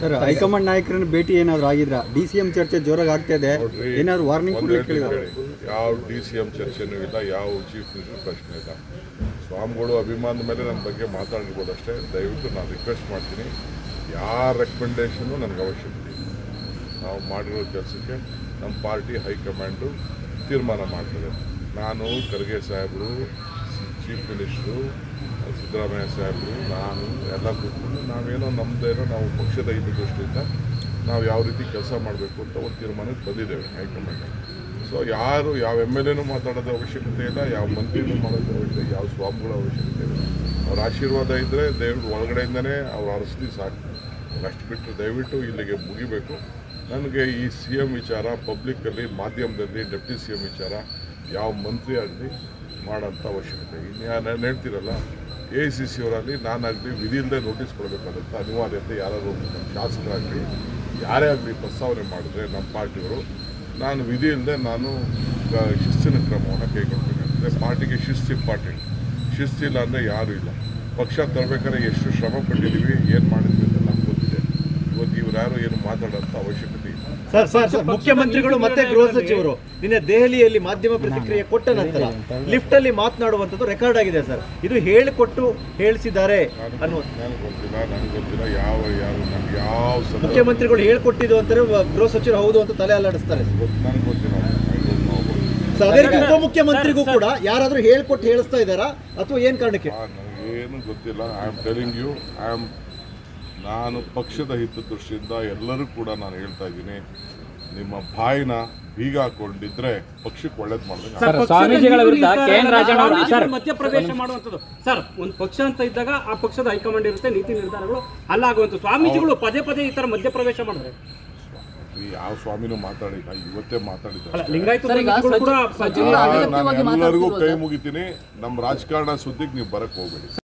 Sir high command ನಾಯಕರನ್ನ ಭೇಟಿ ಏನಾದರೂ ಆಗಿದ್ರಾ? DCM ಚರ್ಚೆ ಜೋರಾಗಿ ಆಗ್ತಾ ಇದೆ, ಏನಾದ್ರು ವಾರ್ನಿಂಗ್ ಕೊಡ್ಲಿಕ್ಕೆ ಹೇಳಿದ್ದಾರೆ? ಯಾವ DCM ಚರ್ಚೆನೂ ಇಲ್ಲ, ಯಾವ ಚೀಫ್ ಮಿನಿಸ್ಟರ್ ಪ್ರಶ್ನೆ ಇಲ್ಲ. ಸ್ವಾಮಿಗಳು ಅಭಿಮಾನದ ಮೇಲೆ ನನ್ನ ಬಗ್ಗೆ ಮಾತಾಡಿರ್ಬೋದು ಅಷ್ಟೇ. ದಯವಿಟ್ಟು ನಾನು ರಿಕ್ವೆಸ್ಟ್ ಮಾಡ್ತೀನಿ, ಯಾರ ರೆಕಮೆಂಡೇಷನ್ನು ನನಗೆ ಅವಶ್ಯಕತೆ ಇಲ್ಲ. ನಾವು ಮಾಡಿರೋ ಕೆಲಸಕ್ಕೆ ನಮ್ಮ ಪಾರ್ಟಿ ಹೈಕಮಾಂಡು ತೀರ್ಮಾನ ಮಾಡ್ತದೆ. ನಾನು ಖರ್ಗೆ ಸಾಹೇಬರು, ಚೀಫ್ ಮಿನಿಸ್ಟ್ರು, ಸಿದ್ದರಾಮಯ್ಯ ಸಾಹೇಬರು, ನಾನು ಎಲ್ಲ ಕೂತ್ಕೊಂಡು ನಾವೇನೋ ನಮ್ಮದೇನೋ ನಾವು ಪಕ್ಷದ ಹಿತದೃಷ್ಟಿಯಿಂದ ನಾವು ಯಾವ ರೀತಿ ಕೆಲಸ ಮಾಡಬೇಕು ಅಂತ ಒಂದು ತೀರ್ಮಾನಕ್ಕೆ ಬಂದಿದ್ದೇವೆ ಹೈಕಮಾಂಡ್. ಸೊ ಯಾರು ಯಾವ MLAನೂ ಮಾತಾಡೋದ ಅವಶ್ಯಕತೆ ಇಲ್ಲ, ಯಾವ ಮಂತ್ರಿನೂ ಮಾಡೋದ್ರ ಅವಶ್ಯಕತೆ, ಯಾವ ಸ್ವಾಮಿಗಳ ಅವಶ್ಯಕತೆ ಇಲ್ಲ. ಅವ್ರ ಆಶೀರ್ವಾದ ಇದ್ದರೆ ದೇವ್ರ ಒಳಗಡೆಯಿಂದನೇ ಅವ್ರು ಅರಸಲಿ ಸಾಕು. ಅಷ್ಟು ಬಿಟ್ಟು ದಯವಿಟ್ಟು ಇಲ್ಲಿಗೆ ಮುಗಿಬೇಕು. ನನಗೆ ಈ CM ವಿಚಾರ ಪಬ್ಲಿಕ್ಕಲ್ಲಿ, ಮಾಧ್ಯಮದಲ್ಲಿ ಡೆಪ್ಟಿ CM ವಿಚಾರ ಯಾವ ಮಂತ್ರಿ ಆಗಲಿ ಮಾಡೋಂಥ ಅವಶ್ಯಕತೆ. ನಾನು ಹೇಳ್ತೀರಲ್ಲ, AICC ಅವರಲ್ಲಿ ನಾನಾಗಲಿ ವಿಧಿ ಇಲ್ಲದೆ ನೋಟಿಸ್ ಕೊಡಬೇಕಾದಂಥ ಅನಿವಾರ್ಯತೆ ಯಾರಾದರೂ ಶಾಸಕರಾಗಲಿ ಯಾರೇ ಆಗಲಿ ಪ್ರಸ್ತಾವನೆ ಮಾಡಿದ್ರೆ ನಮ್ಮ ಪಾರ್ಟಿಯವರು, ನಾನು ವಿಧಿ ಇಲ್ಲದೆ ನಾನು ಶಿಸ್ತಿನ ಕ್ರಮವನ್ನು ಕೈಗೊಳ್ಬೇಕಾಗ್ತದೆ. ಪಾರ್ಟಿಗೆ ಶಿಸ್ತು ಇಂಪಾರ್ಟೆಂಟ್. ಶಿಸ್ತಿಲ್ಲ ಅಂದರೆ ಯಾರೂ ಇಲ್ಲ. ಪಕ್ಷ ತರಬೇಕಾದ್ರೆ ಎಷ್ಟು ಶ್ರಮ ಪಟ್ಟಿದ್ದೀವಿ, ಏನು ಮಾಡಿದ್ವಿ ಅಂತ ನಮ್ಗೆ ಗೊತ್ತಿದೆ. ಇವತ್ತು ಇವ್ರು ಯಾರು ಏನು ಮಾತಾಡೋಂಥ ಅವಶ್ಯಕತೆ ಇಲ್ಲ. ಸರ್ ಮುಖ್ಯಮಂತ್ರಿಗಳು ಮತ್ತೆ ಗೃಹ ಸಚಿವರು ನಿನ್ನೆ ದೆಹಲಿಯಲ್ಲಿ ಮಾಧ್ಯಮ ಪ್ರತಿಕ್ರಿಯೆ ಕೊಟ್ಟ ನಂತರ ಲಿಫ್ಟ್ ಅಲ್ಲಿ ಮಾತನಾಡುವಂಥದ್ದು ರೆಕಾರ್ಡ್ ಆಗಿದೆ ಸರ್. ಇದು ಹೇಳಿಕೊಟ್ಟು ಹೇಳಿಸಿದ್ದಾರೆ ಅನ್ನೋ ನನಗೆ ಗೊತ್ತಿಲ್ಲ ಯಾರು ನಮ್ಗೆ ಯಾವ ಮುಖ್ಯಮಂತ್ರಿಗಳು ಹೇಳ್ಕೊಟ್ಟಿದ್ದು ಅಂತಾರೆ, ಗೃಹ ಸಚಿವರು ಹೌದು ಅಂತ ತಲೆ ಅಲ್ಲಾಡಿಸ್ತಾರೆ. ನನಗೆ ಗೊತ್ತಿಲ್ಲ. ಅದೇ ರೀತಿ ಉಪಮುಖ್ಯಮಂತ್ರಿಗೂ ಕೂಡ ಯಾರಾದರೂ ಹೇಳ್ಕೊಟ್ಟು ಹೇಳಿಸ್ತಾ ಇದ್ದಾರಾ ಅಥವಾ ಏನು ಕಾರಣಕ್ಕೆ? ನನಗೇನು ಗೊತ್ತಿಲ್ಲ. ಐ ಆಮ್ ಟೆಲಿಂಗ್ ಯು, ನಾನು ಪಕ್ಷದ ಹಿತದೃಷ್ಟಿಯಿಂದ ಎಲ್ಲರೂ ಕೂಡ ನಾನು ಹೇಳ್ತಾ ಇದ್ದೀನಿ, ನಿಮ್ಮ ಬಾಯಿನ ಬೀಗ ಹಾಕೊಂಡಿದ್ರೆ ಪಕ್ಷಕ್ಕೆ ಒಳ್ಳೇದು ಮಾಡಿದ್ರೆ. ಸ್ವಾಮೀಜಿಗಳ ವಿರುದ್ಧ ಮಧ್ಯಪ್ರವೇಶ ಮಾಡುವಂಥದ್ದು ಸರ್, ಒಂದು ಪಕ್ಷ ಅಂತ ಇದ್ದಾಗ ಆ ಪಕ್ಷದ ಹೈಕಮಾಂಡ್ ಇರುತ್ತೆ, ನೀತಿ ನಿರ್ಧಾರಗಳು ಅಲ್ಲಾಗುವಂಥ ಸ್ವಾಮೀಜಿಗಳು ಪದೇ ಪದೇ ಈ ತರ ಮಧ್ಯಪ್ರವೇಶ ಮಾಡಿದ್ರೆ ಯಾವ ಸ್ವಾಮಿನೂ ಮಾತಾಡಿಲ್ಲ, ಇವತ್ತೇ ಮಾತಾಡಿದ್ದಾರೆ. ಲಿಂಗಾಯತ ಎಲ್ಲರಿಗೂ ಕೈ ಮುಗಿತೀನಿ. ನಮ್ಮ ರಾಜಕಾರಣ ಸುದ್ದಿಗೆ ನೀವು ಬರಕ್ಕೆ ಹೋಗ್ಬೇಡಿ.